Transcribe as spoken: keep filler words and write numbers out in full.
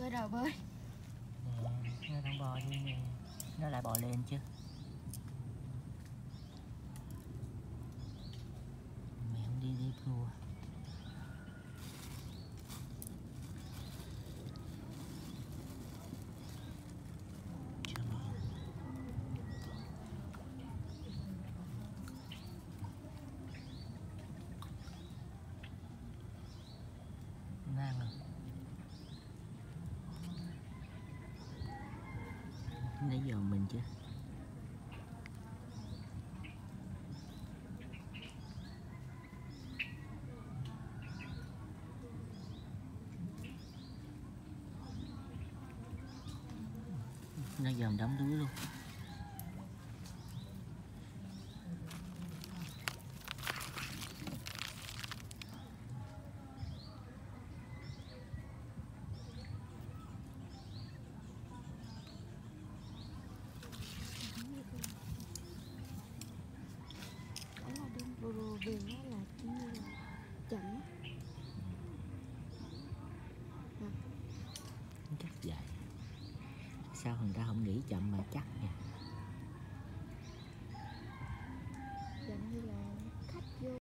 cơ đầu bơi. Nè, nó đang bò đi nè. Nó lại bò lên chứ. Mẹ không đi đi cua. Nang à. Nãy giờ mình chứ. Nó dòm đóng túi luôn. Bồ về nó là chỉ như là chậm á. Chắc vậy. Sao người ta không nghĩ chậm mà chắc nha.